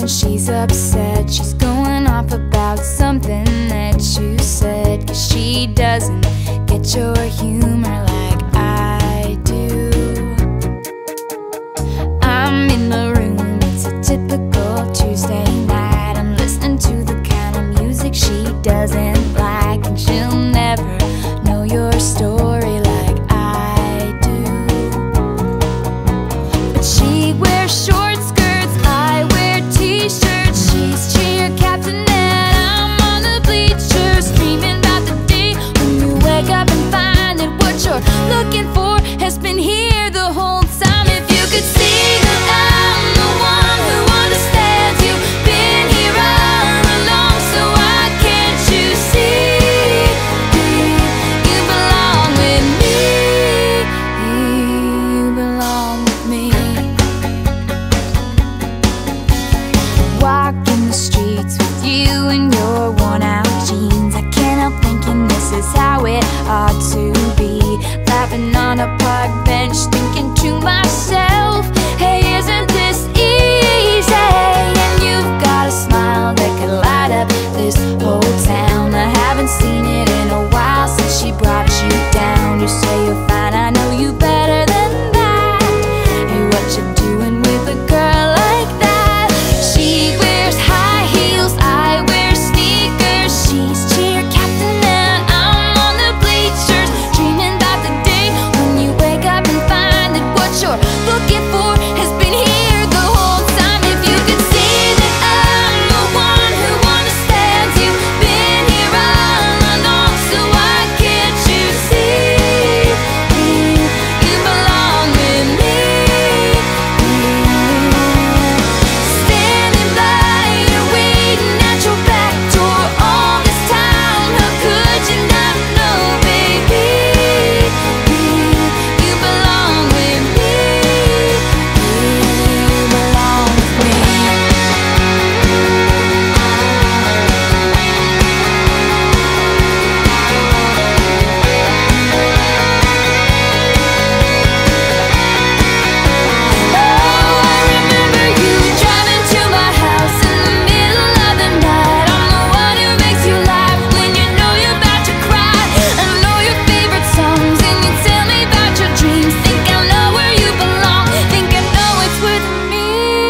she's upset. She's going off about something that you said, 'cause she doesn't get your humor like I do. I'm in the room, it's a typical Tuesday night. I'm listening to the kind of music she doesn't like, and she'll never know your story like I do. But she wears short skirts, I wear t-shirts. She's cheer captain and I'm on the bleachers, dreaming about the day when you wake up and find that what you're looking for has been here the whole time. If you could see that I'm the one who understands you, been here all along, so why can't you see? You belong with me, you belong with me. Walking the streets with you in your worn out jeans, I can't help thinking this is how it ought to be. Laughing on a park bench, thinking to myself, hey, isn't this easy? And you've got a smile that could light up this whole town. I haven't seen it in a while since she brought you down. You say you're fine, I know you better than that. Hey, what you doing with a girl like that? She wears high heels, I wear sneakers. She's cheer captain and I'm on the bleachers, dreaming about the day when you wake up and find that what you're looking for has been here the whole time. If you could see that I'm the one who understands you, been here all along, so why can't you see? You belong with me. Standing by you, waiting at your back door all this time. How could you not know, baby? You belong with me. You belong with me. Oh, I remember you driving to my house in the middle of the night. I'm the one who makes you laugh when you know you're about to cry. I know your favorite songs and you tell me about your dreams. Think I know where you belong, think I know it's with me.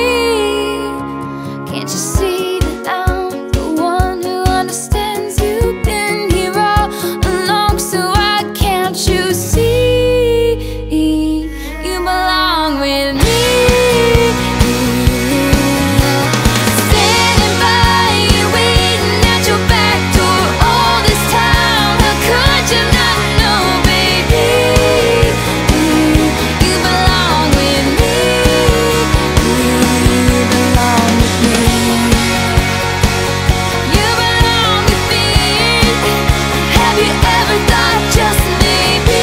Can't you see that I'm the one who understands you, been here all along, so why can't you see? You belong with me. Standing by you, waiting at your back door all this time. How could you not know, baby? You belong with me. You belong with me. You belong with me. Have you ever thought just maybe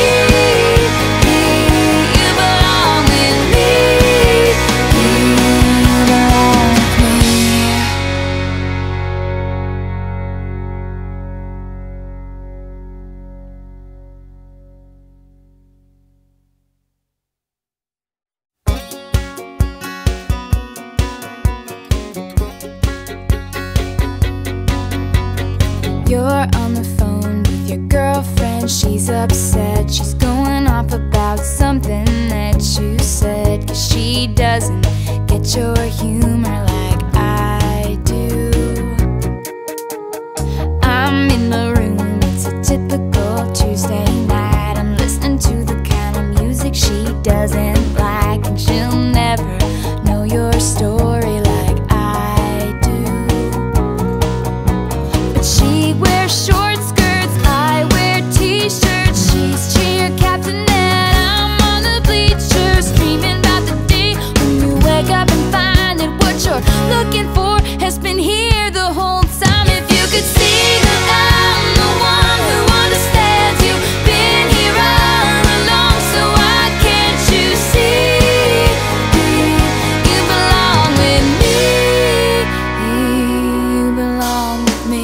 you belong with me? You belong with me. You're on the phone with your girlfriend, she's upset. She's going off about something that you said, 'cause she doesn't get your humor like I do. I'm in the room, it's a typical Tuesday night. I'm listening to the kind of music she doesn't like, and she'll never know your story like I do. But she wears short skirts, I wear t-shirts. She's cheer captain and I'm on the bleachers, dreaming about the day when you wake up and find that what you're looking for has been here the whole time. If you could see that I'm the one who understands you, been here all along, so why can't you see? You belong with me. You belong with me.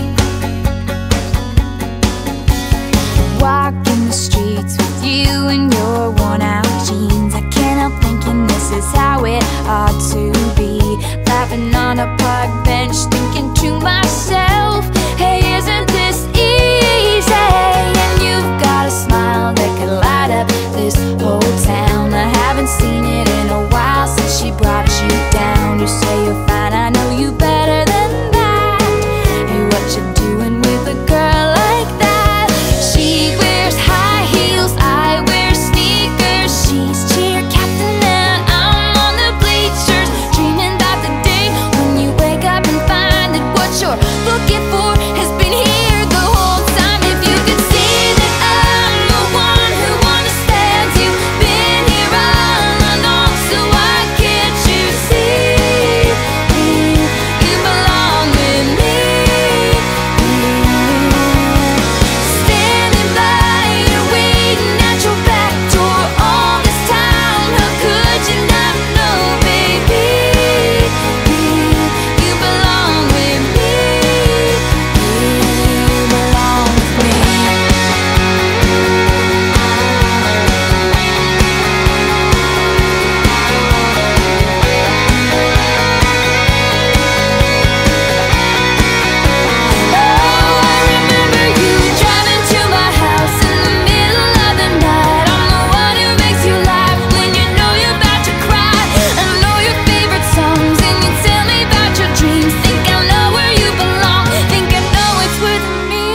Walking the streets with you in your worn out jeans, I can't help thinking this is how it ought to be. laughing on a park bench, thinking to myself, hey, isn't this easy? And you've got a smile that could light up this whole town. I haven't seen it in a while since she brought you down. You say you're fine, I know you better than that. Hey, what you doing with a girl like that? She wears high heels, I wear sneakers. She's cheer captain and I'm on the bleachers, dreaming about the day when you wake up and find that what you're looking for has been here the whole time. If you could see that I'm the one who understands you, been here all along, so why can't you see you belong with me? Standing by you, waiting at your back door all this time. How could you not know, baby? You belong with me. You belong with me. Oh, I remember you driving to my house in the middle of the night. I'm the one who makes you laugh when you know you're about to cry. I know your favorite songs and you tell me about your dreams. Think I know where you belong, think I know it's with me.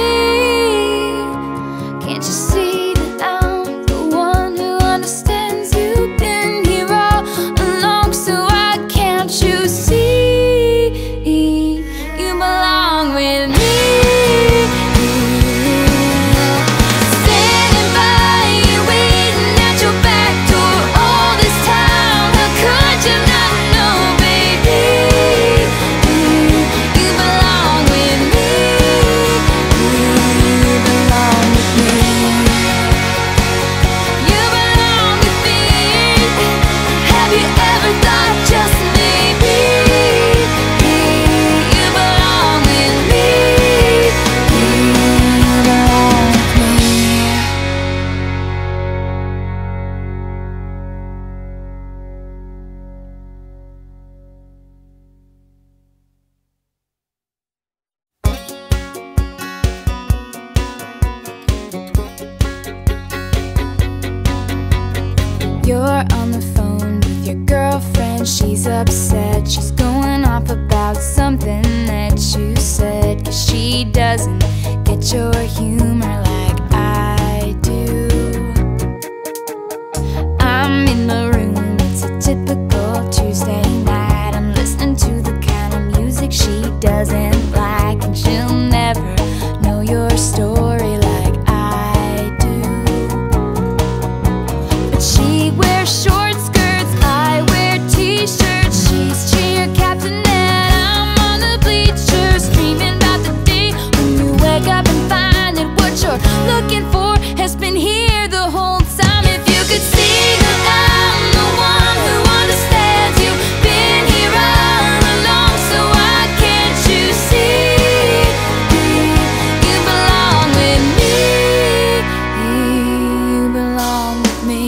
Can't you see that I'm the one who understands you? Been here all along, so why can't you see you belong with me? Standing by you, waiting at your back door all this time. How could you not know, baby? You belong with me. You belong with me. You belong with me. Have you ever thought just maybe you belong with me? You belong with me. You're on the phone with your girlfriend, she's upset. She's going off about something that you said, 'cause she doesn't get your humor like I do. I'm in the room, it's a typical Tuesday night. I'm listening to the kind of music she doesn't like, and she'll never know your story like I do. But she wears short skirts, I wear t-shirts. She's cheer captain and I'm on the bleachers, dreaming about the day when you wake up and find that what you're looking for has been here the whole time. If you could see that I'm the one who understands you, been here all along, so why can't you see you belong with me? You belong with me.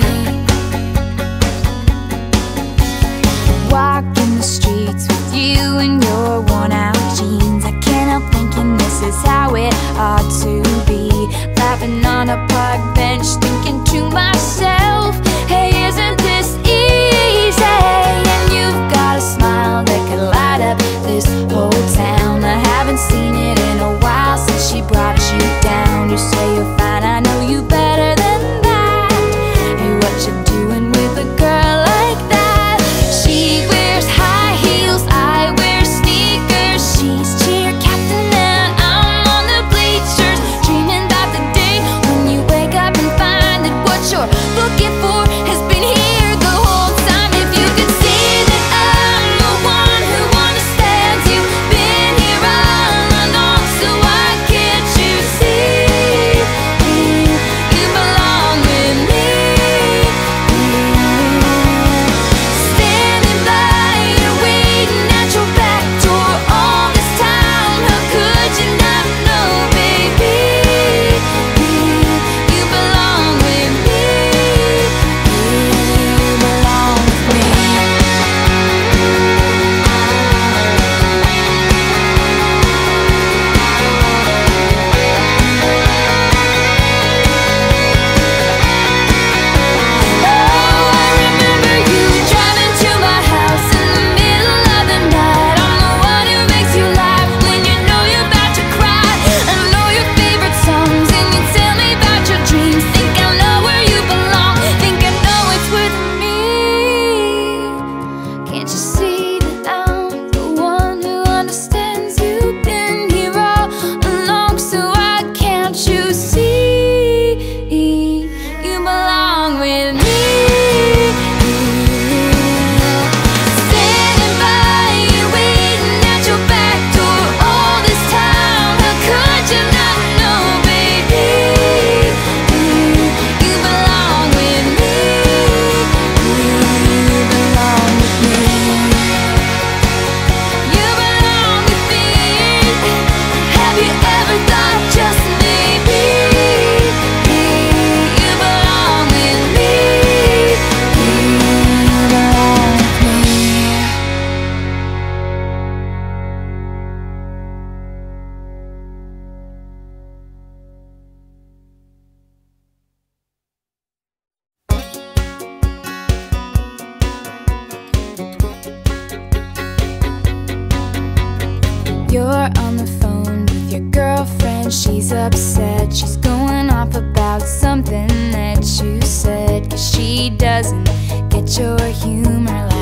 Walking the streets with you in your worn out jeans, I can't help thinking this is how it ought to be. Laughing on a park bench, thinking to myself, hey, isn't this easy? And you've got a smile that could light up this whole town. I haven't seen it in a while since she brought you down. You say you're fine, I know you better than that. Hey, what you doing with a girl like that? She wears high heels, I wear sneakers. She's cheer captain and I'm on the bleachers, dreaming about the day when you wake up and find she's upset. She's going off about something that you said, 'cause she doesn't get your humor.